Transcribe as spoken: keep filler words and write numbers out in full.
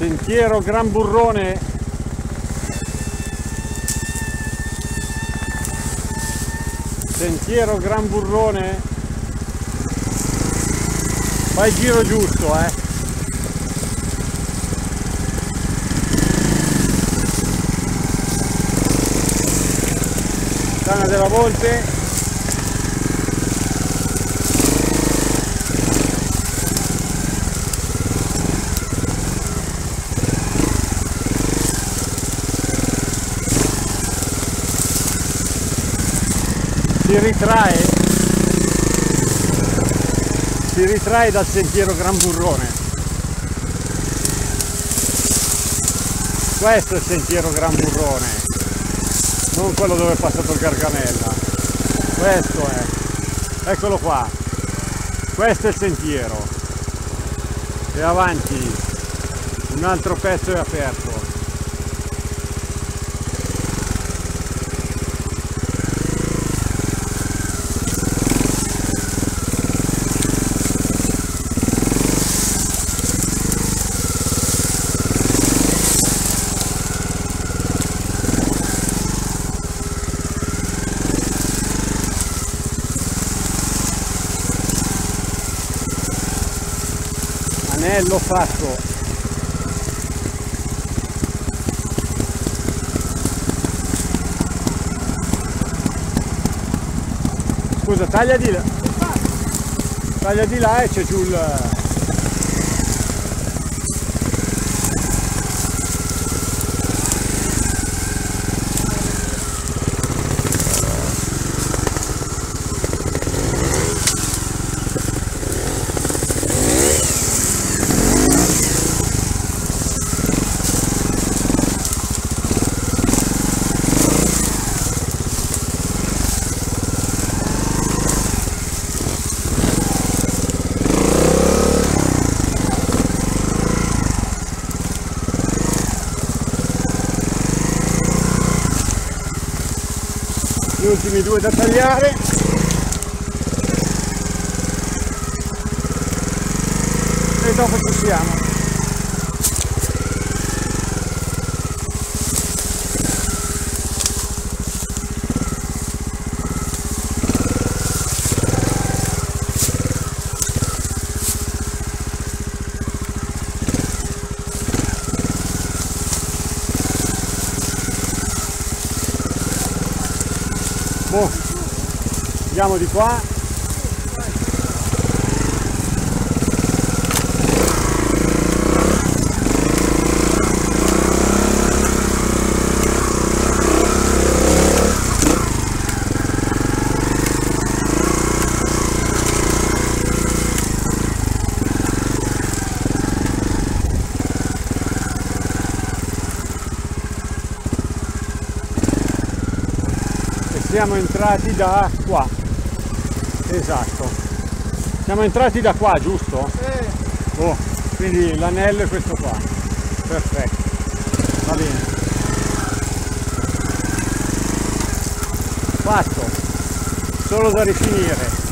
Sentiero Gran Burrone. Sentiero Gran Burrone. Fai il giro giusto, eh. Tana della Volpe. Si ritrae, si ritrae dal sentiero Gran Burrone. Questo è il sentiero Gran Burrone, non quello dove è passato il Gargamella. Questo è, eccolo qua, questo è il sentiero. E avanti un altro pezzo è aperto. Anello fatto. Scusa, taglia di là, taglia di là e c'è giù il... Gli ultimi due da tagliare. E dopo ci siamo. Boh, andiamo di qua. Siamo entrati da qua, esatto, siamo entrati da qua, giusto? Sì. Oh, quindi l'anello è questo qua, perfetto, va bene, fatto, solo da rifinire.